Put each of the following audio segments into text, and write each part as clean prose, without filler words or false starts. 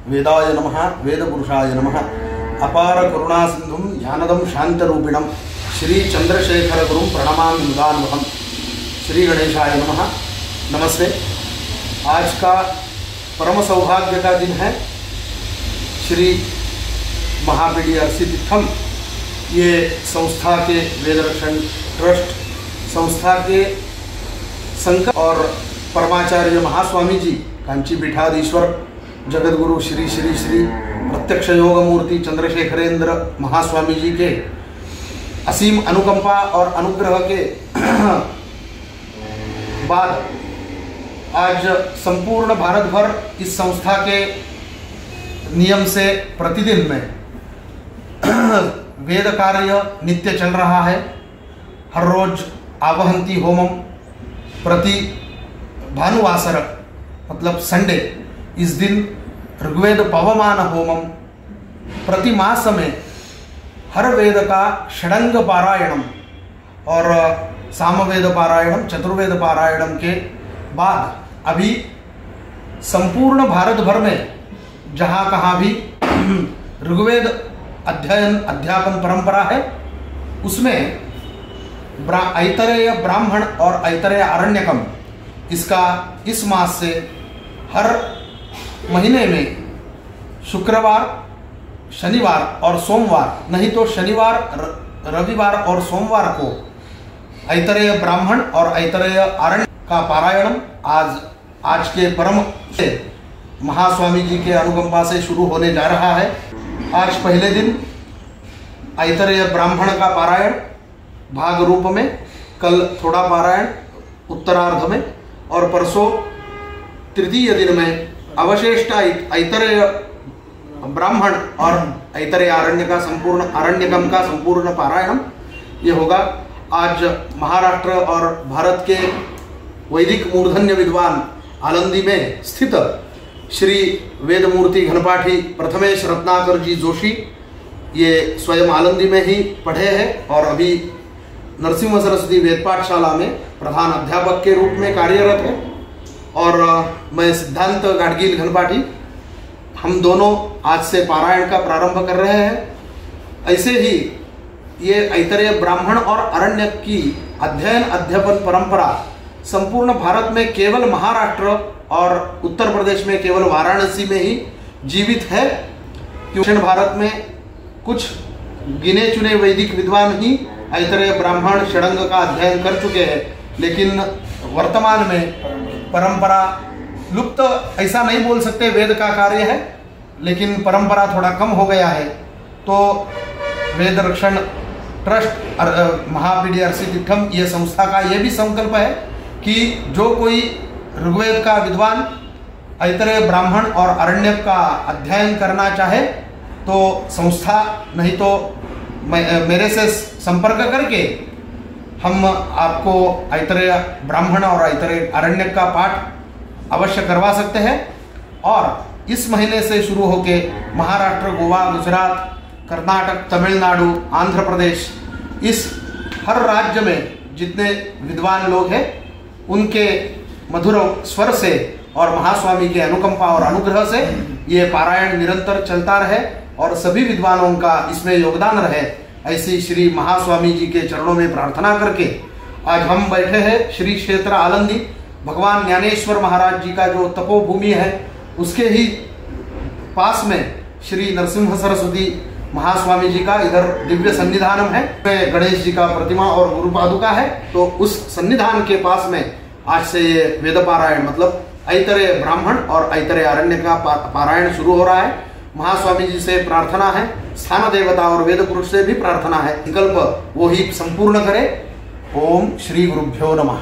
वेदाय नमः वेदपुरुषाय नमः अपार करुणा सिंधुम ज्ञानदम शांतरूपिणम श्री चंद्रशेखर गुरुम प्रणमामि मुदान्वहम्। श्री गणेशाय नमः। नमस्ते। आज का परम सौभाग्य का दिन है। श्री महापीडी अरसी तीर्थम ये संस्था के वेदरक्षण ट्रस्ट संस्था के संकल्प और परमाचार्य महास्वामी जी कांची पीठाधीश्वर जगतगुरु श्री श्री श्री प्रत्यक्ष योग मूर्ति चंद्रशेखरेंद्र महास्वामी जी के असीम अनुकंपा और अनुग्रह के बाद आज संपूर्ण भारत भर इस संस्था के नियम से प्रतिदिन में वेद कार्य नित्य चल रहा है। हर रोज आवहंती होमम प्रति भानुवासर मतलब संडे इस दिन ऋग्वेद पवमान होमम प्रति मास में हर वेद का षडंग पारायणम और सामवेद पारायणम चतुर्वेद पारायणम के बाद अभी संपूर्ण भारत भर में जहाँ कहाँ भी ऋग्वेद अध्ययन अध्यापन परंपरा है उसमें ऐतरेय ब्राह्मण और ऐतरेय आरण्यकम इसका इस मास से हर महीने में शुक्रवार शनिवार और सोमवार नहीं तो शनिवार रविवार और सोमवार को ऐतरेय ब्राह्मण और ऐतरेय आरण्य का पारायण आज के परम से महास्वामी जी के अनुकंपा से शुरू होने जा रहा है। आज पहले दिन ऐतरेय ब्राह्मण का पारायण भाग रूप में, कल थोड़ा पारायण उत्तरार्ध में और परसों तृतीय दिन में अवशिष्ट ऐतरेय ब्राह्मण और ऐतरेय आरण्यकम का संपूर्ण पारायण ये होगा। आज महाराष्ट्र और भारत के वैदिक मूर्धन्य विद्वान आलंदी में स्थित श्री वेदमूर्ति घनपाठी प्रथमेश रत्नाकर जी जोशी ये स्वयं आलंदी में ही पढ़े हैं और अभी नरसिंह सरस्वती वेद पाठशाला में प्रधान अध्यापक के रूप में कार्यरत है। और मैं सिद्धांत गाडगील घनपाठी हम दोनों आज से पारायण का प्रारंभ कर रहे हैं। ऐसे ही ये ऐतरेय ब्राह्मण और अरण्यक की अध्ययन अध्यापन परंपरा संपूर्ण भारत में केवल महाराष्ट्र और उत्तर प्रदेश में केवल वाराणसी में ही जीवित है। दक्षिण भारत में कुछ गिने चुने वैदिक विद्वान ही ऐतरेय ब्राह्मण षडंग का अध्ययन कर चुके हैं, लेकिन वर्तमान में परंपरा लुप्त ऐसा नहीं बोल सकते, वेद का कार्य है लेकिन परंपरा थोड़ा कम हो गया है। तो वेद रक्षण ट्रस्ट महापीडी अरसी तीर्थम ये संस्था का ये भी संकल्प है कि जो कोई ऋग्वेद का विद्वान ऐतरेय ब्राह्मण और अरण्यक का अध्ययन करना चाहे तो संस्था नहीं तो मेरे से संपर्क करके हम आपको ऐतरेय ब्राह्मण और ऐतरेय आरण्यक का पाठ अवश्य करवा सकते हैं। और इस महीने से शुरू होके महाराष्ट्र, गोवा, गुजरात, कर्नाटक, तमिलनाडु, आंध्र प्रदेश इस हर राज्य में जितने विद्वान लोग हैं उनके मधुर स्वर से और महास्वामी के अनुकंपा और अनुग्रह से ये पारायण निरंतर चलता रहे और सभी विद्वानों का इसमें योगदान रहे, ऐसी श्री महास्वामी जी के चरणों में प्रार्थना करके आज हम बैठे हैं श्री क्षेत्र आलंदी। भगवान ज्ञानेश्वर महाराज जी का जो तपोभूमि है उसके ही पास में श्री नरसिंह सरस्वती महास्वामी जी का इधर दिव्य सन्निधानम है। गणेश जी का प्रतिमा और गुरु पादुका है। तो उस सन्निधान के पास में आज से ये वेद पारायण मतलब ऐतरेय ब्राह्मण और ऐतरेय आरण्य का पारायण शुरू हो रहा है। महास्वामी जी से प्रार्थना है, स्थान देवता और वेद पुरुष से भी प्रार्थना है, विकल्प वो ही संपूर्ण करे। ओम श्री गुरुभ्यो नमः।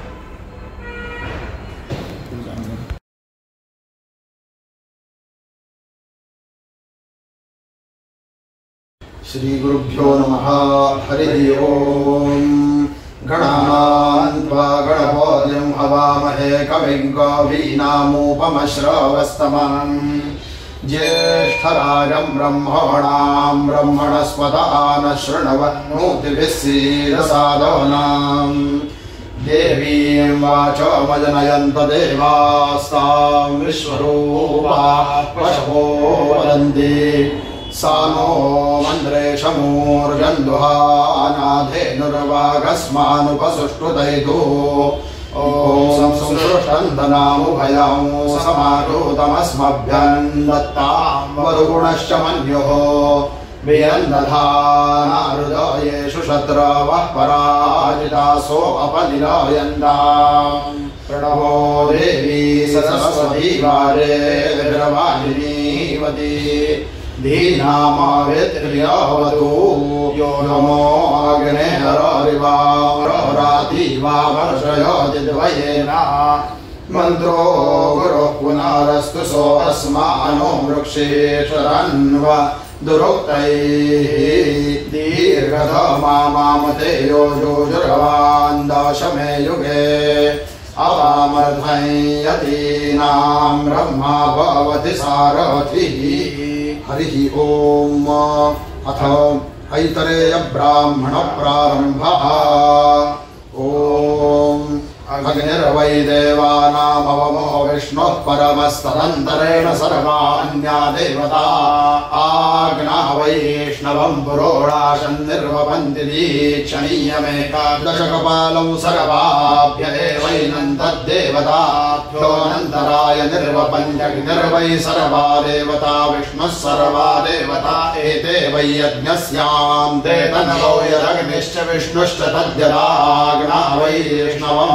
श्री गुरुभ्यो नमः। हरि ओम। गणान्त्वा गणपतिं हवामहे कविं कवीनामुपमश्रवस्तमम् ज्येष्ठराजं ब्रह्मणां ब्रह्मणस्पत आनशृण्वन्नोतिभिः सीदसादनां देवीं वाचमजनयन्त देवास्तां विश्वरूपा पशवो वदन्ति सा नो मन्द्रेशमूर्जन्धुहानाधेनुर्वागस्मानुपसुष्टुतैतु ॐ संसृष्टन्दनामुभयं समारूतमस्मभ्यं दत्तां वरुगुणश्च मन्युः वियन्दधानाहृदयेषु शत्रवः पराजितासो अपनिलयन्ताम् प्रणवो देवी सरस्वती वारे विरवाहिनीवती धीनामावित्र्यवतु यो नमो अग्ने हरिवाराति वा वर्षयोति द्वयेन मन्त्रो गुरुः पुनरस्तु सो अस्मानो वृक्षेशरन्व दुरोक्तैः दीर्घधमामते यो योजुर्वान् दशमे युगे अवामर्धं यतीनां ब्रह्मा भवति सारथिः हरिः ओम। अथ ऐतरेय ब्राह्मण प्रारंभः। ओम अग्निर्वै देवानामवमो विष्णुः परमस्तदन्तरेण सर्वान्या देवता आज्ञा वैष्णवं पुरोडाशं निर्वपन्ति दीक्षणीयमेकादशकपालौ सर्वाभ्य एवैनं तद्देवताभ्योऽनन्तराय निर्वपन्त्यग्निर्वै सर्वा देवता विष्णुः सर्वा देवता एते वै यज्ञस्यां ते तन्वो यदग्निश्च विष्णुश्च तद्यदाज्ञा वैष्णवं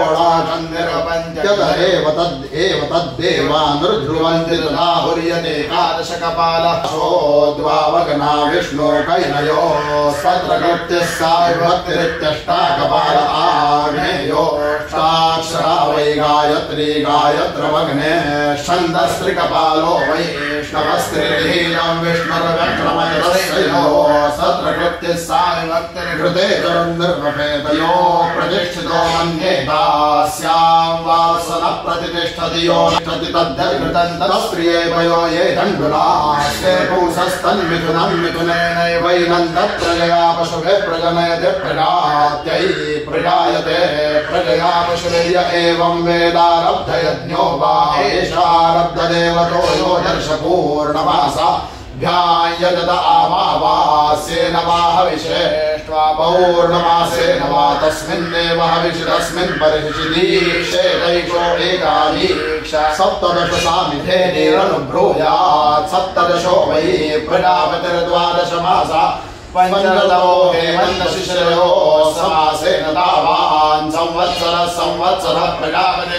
एव तद्देवानुर्ध्रुवन्ति तदाहुर्यतेकादशकपालः सोऽद्वावग्ना विष्णो कैनयो सत्रकृत्यः साविभक्तिरित्यष्टाकपाल आग्नेयोऽष्टाक्षरा वै गायत्री गायत्रमग्ने छन्दस्त्रिकपालो वैष्णवस्त्रिलीनं विष्णुर्व्यक्रमयतयो सत्रकृत्यः साविभक्तिर्कृते निर्वपेतयो प्रतिष्ठितो मन्येतास्यां वासनः प्रतिष्ठति यो तिष्ठति तद्धर्कृतं तत्प्रिये वयो ये दण्डुलास्ते पुंसस्तन्मिथुनं मिथुनेनैवैनं तत्प्रजया पशुभिः प्रजनयते प्रजात्यै प्रजायते प्रजया पशुभिर्य एवं वेदारब्धयज्ञो वा एषारब्धदेवतो यो दर्शपूर्णमासा ध्यायजत आमावास्येन वा हविषेष्ट्वा पौर्णमासेन वा तस्मिन्नेव हविषि तस्मिन् परिषि दीक्षेतैषो एकादीक्षा सप्तदश सामिथे निरनुब्रूयात् सप्तदशो वै प्रजापतिर्द्वादश मासा पंचदशो हेमन्तशिशिरयो समासेन तावान् संवत्सरः संवत्सरः प्रजापतिः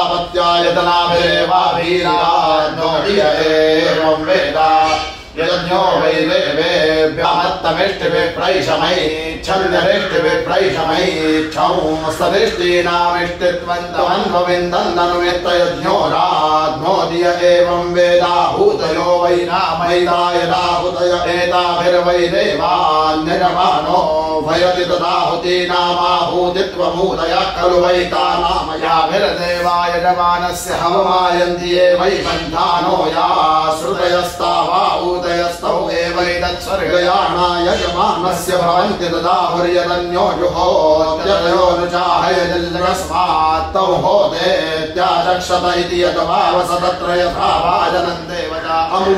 प्रजापत्यायतनाभिरेवाभिराज्ञो एवं वेद यज्ञो वै देवेभ्यमत्तमिष्टिभिः प्रैषमैच्छन्द्यरिष्टिभिः प्रैषमैच्छं सदिष्टीनामिष्टित्वन्तमन्वविन्दन्दनुमित्तयज्ञो राज्ञो दिय एवं वेदाहूतयो वै नामैदायदाहुतय एताभिर्वै देवान्यजमानो भयति तदाहुतीनामाहूतित्वमूतयः खलु वै तानामयाभिर्देवायजमानस्य हवमायन्ति ये वै बन्धानो या श्रुतयस्तावाहूतयस्तौ एवैतत्स्वर्गयाणा यजमानस्य भवन्ति तदाहुर्यदन्यो जुहोत्यतयोनुचाहयजल्जगस्मात्तौ होतेत्याचक्षत इति यतमावस तत्र यथा वाजनं देवता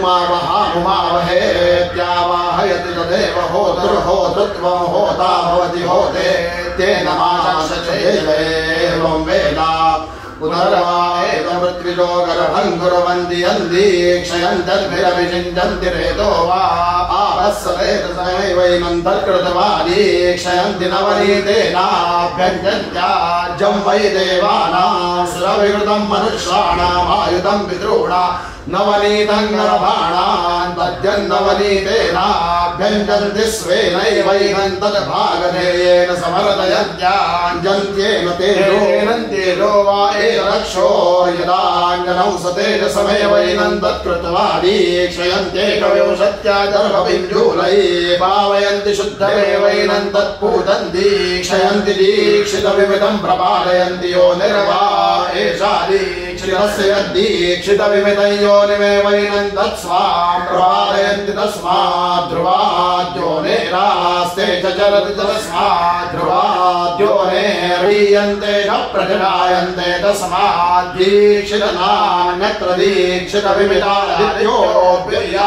अमुमावहामुमावहेत्यावाहयति तदेव होतृहोतृत्वं होता भवति होते तेन माचक्षते एवं वेदा पुनर्वाएतमृत्विजो गर्भं कुर्वन्ति यन्दीक्षयन्तर्भिरभिषिञ्चन्ति रेतो वा आपस्सवेतसमैवैनं तत्कृत्वा दीक्षयन्ति नवनीतेनाभ्यञ्जन्त्याज्यं वै देवानां सुरविकृतं मनुष्याणामायुधं पितॄणां नवनीतं गर्भाणां तद्यन्नवनीतेनाभ्यञ्जन्ति स्वेनैवैनं तद्भागधेयेन समर्दयन्त्याञ्जन्त्येन तेजो वा रक्षो यदाञ्जनौ सतेजसमेवैनं तत्कृत्वा दीक्षयन्त्येकविंशत्या गर्भबिञ्जूलैः पावयन्ति शुद्धमेवैनं तत्पूतं दीक्षयन्ति दीक्षितविमितं प्रपादयन्ति यो निर्वा एषा दीक्षितस्य यद्दीक्षितविमितं योनिमेवैनं तत्स्वां प्रवारयन्ति तस्मात् ध्रुवाद्योनेरास्ते च चरति तस्मात् ध्रुवाद्योनेर्हीयन्ते न प्रजनायन्ते तस्मात् दीक्षितनान्यत्र दीक्षितविमितादित्योऽप्यया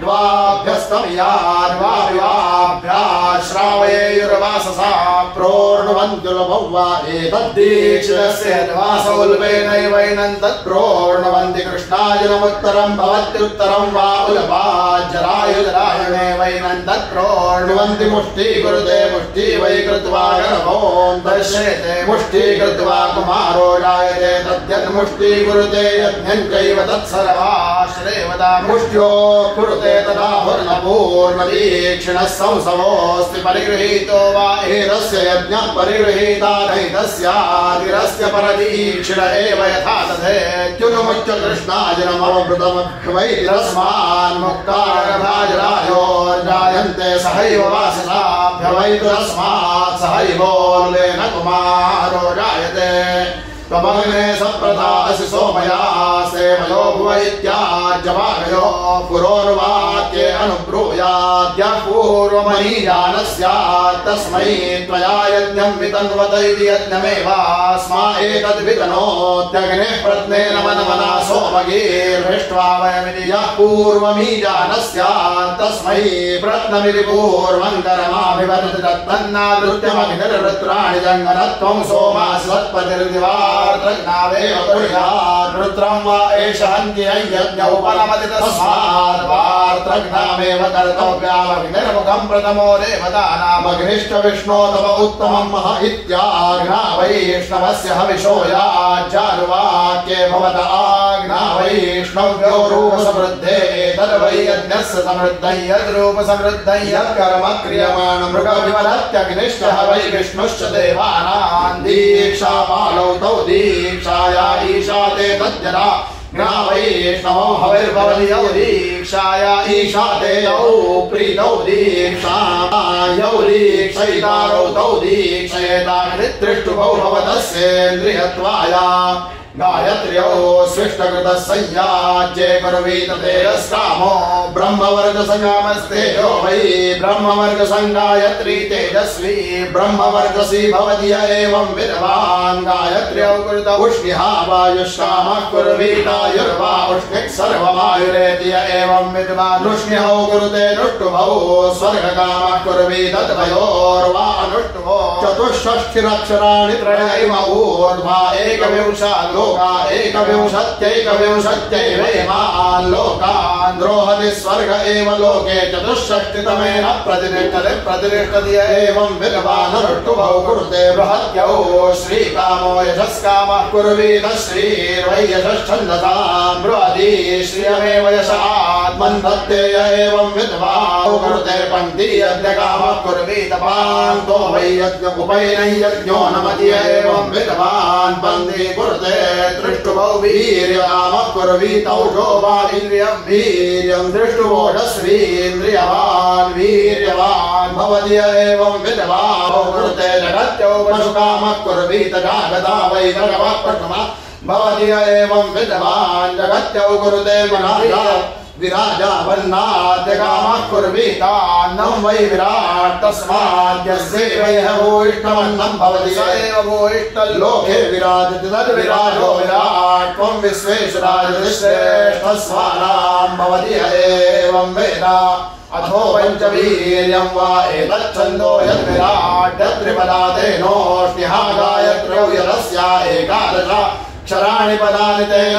द्वाभ्यस्तमयार्वाभ्याश्रावयेयुर्वाससा प्रोर्णवन्त्युलभौ एतद्दीक्षितस्य द्वासौल्पेनैवैनं तत्प्रोर्णवन्ति कृष्णायनमुत्तरं भवत्युत्तरं वा उलपाज्जरायुजरायणेवैनं तत्प्रोर्णवन्ति मुष्टीकुरुते मुष्टी वै कृत्वा गर्भोऽन्तर्शेते मुष्टीकृत्वा कुमारो जायते तद्यन्मुष्टीकुरुते यज्ञं चैव तत्सर्वाश्रेवदा मुष्ट्यो कुरुते तदा पूर्णपूर्णदीक्षिणः संसवोऽस्ति परिगृहीतो वा एतस्य यज्ञः परिगृहीता नैतस्यादिरस्य परदीक्षिण एव यथा तथेत्युनुमुच्च कृष्णाजिनमवृतमभ्यवैति तस्मान्मुक्तारभाजरायोर्जायन्ते सहैव वासिनाभ्यवैति तस्मात् सहैवोर्वेन कुमारो जायते त्वमग्ने सप्रथासि सोमया सेवयो भुव इत्याज्यमागयो पुरोर्वाक्ये अनुब्रूयाद्यः पूर्वमनीजानस्यात् तस्मै त्वया यज्ञं वितन्वत इति यज्ञमेवास्मा एतद्वितनोत्यग्नेः प्रत्नेन मनमना सोमगीर्हृष्ट्वा वयमिति यः पूर्वमीजानस्यात् तस्मै प्रत्नमिति पूर्वं करमाभिवर्ति तत्तन्नादृत्यमभिनिर्वृत्राणि जङ्गनत्वं सोमास्वत्पतिर्दिवा रुद्रं वा एष हन्ति यज्ञोपनमति तस्मात् वार्त्रघ्नामेव कर्तव्यामग्निर्मुखं प्रथमो देवतानामग्निश्च विष्णो तव उत्तमं मह इत्याग्ना वैष्णवस्य हविषो याज्जानुवाक्ये भवत आग्ना वैष्णव्यो रूपसमृद्धे तद्वै यज्ञस्य समृद्धं यद्रूपसमृद्धं यत्कर्म क्रियमाणं मृगविवरत्यग्निश्च वै विष्णुश्च देवानां दीक्षापालौ तौ दीक्षाया ईशा ते तद्यदा ग्रावैष्णवो हविर्भवति यौ दीक्षाया ईशा ते यौ प्रीतौ दीक्षा यौ दीक्षयितारौ तौ दीक्षयेता त्रिष्टुभौ भवतस्येन्द्रियत्वाया गायत्र्यो स्विष्टकृतः संयाज्ये कुर्वीत तेजस्कामो ब्रह्मवर्गसंगामस्तेजो वै ब्रह्मवर्गसंगायत्री तेजस्वी ब्रह्मवर्गसी भवति य एवं विद्वान् गायत्र्यौ कुरुत उष्णिः वायुष्कामः कुर्वीतायुर्वा उष्णिक् सर्वमायुरेति य एवं विद्वान् उष्ण्यौ कुरुते नुष्टुभौ स्वर्गकामः कुर्वीत द्वयोर्वा अनुष्टुभो चतुष्षष्ठिरक्षराणि त्रयैव ऊर्ध्वा एकविंशति लोका एकविंशत्यैकविंशत्यैवैमान् लोकान् द्रोहति स्वर्ग एव लोके चतुष्षष्टितमेन प्रतिष्ठते प्रतिष्ठति एवं विद्वान् अनुष्टुभौ कुरुते बृहत्यौ श्रीकामो यशस्कामः कुर्वीत श्रीर्वै यशश्छन्दसां बृहति श्रियमेव यश आत्मन् दत्ते य एवं विद्वान् कुरुते पङ्क्ति यज्ञकामः कुर्वीत पान्तो वै यज्ञ उपैनै यज्ञो नमति एवं विद्वान् पङ्क्ति कुरुते दृष्टुभौ वीर्यकामः कुर्वीतौषो वा इन्द्रियं वीर्यं दृष्टुवोढश्रीन्द्रियवान् वीर्यवान् भवति एवं विद्वान् कुरुते जगत्यो पशुकामः कुर्वीत जागता वै भगवः पशुमः भवति एवं विद्वान् जगत्यो कुरुते मनाया विराजा वन्नाद्यकामः कुर्वीतान्नं वै विराट् तस्माद्यस्यैव भूयिष्ठमन्नं भवति स एव भूयिष्ठल्लोके विराजति तद्विराजो विराट् त्वं विश्वेश्वराजश्रेष्ठस्वानां भवति एवं वेद अथो पञ्चवीर्यं वा एतच्छन्दो यद्विराट् त्रिपदा तेनोष्ण्यः गायत्र्यौ यदस्या एकादश क्षराणि पदानि तेन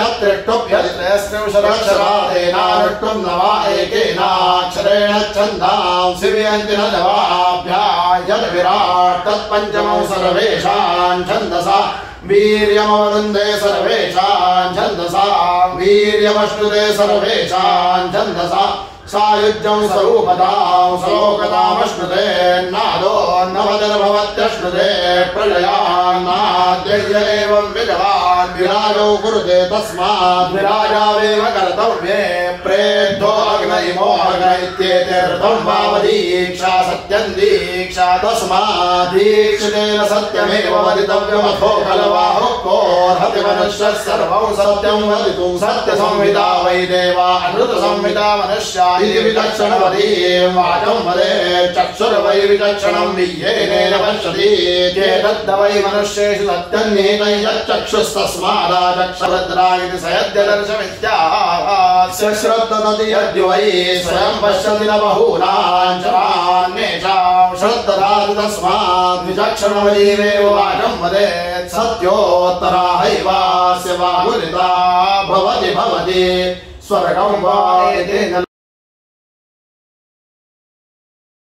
त्रिष्टुभ्यस्त्रिंशदक्षरातेनानुष्टुं नवा एकेनाक्षरेण छन्दांसि वियन्ति न नवाभ्या यद्विराट् तत्पञ्चमं सर्वेषां छन्दसा वीर्यमवरुन्धे सर्वेषां छन्दसा वीर्यमश्नुते सर्वेषां छन्दसा सायुज्यं स्वरूपतां श्लोकतामश्नुते नादो नवदर्भवत्यश्नुते प्रलयान्नाद्य एवं विद्वान् विराजो कुरुते तस्मात् विराजावेव कर्तव्ये प्रेद्धो अग्न इत्येतेर्तं वावदीक्षा सत्यं दीक्षा तस्मात् दीक्षितेन सत्यमेव वदितव्यमथो खलवाहो कोऽर्हति मनुष्यः सर्वं सत्यं वदितुं सत्यसंहिता वै देवा अमृतसंहिता मनुष्या इति विचक्षणवती वाचं वदेत् चक्षुर्वै विचक्षणं विज्ञेनेन पश्यति चेतद् वै मनुष्येषु सत्यं निहितं यच्चक्षुस्तस्मादाचक्षुरद्रा इति स यद्यदर्शमित्याह श्रद्धदति यद्य वै स्वयं पश्यति न बहूनां जनान्येषां श्रद्धदाति तस्मात् विचक्षणवतीमेव वाचं वदेत् सत्योत्तरा हैवास्य बाहुलिता भवति स्वर्गं वा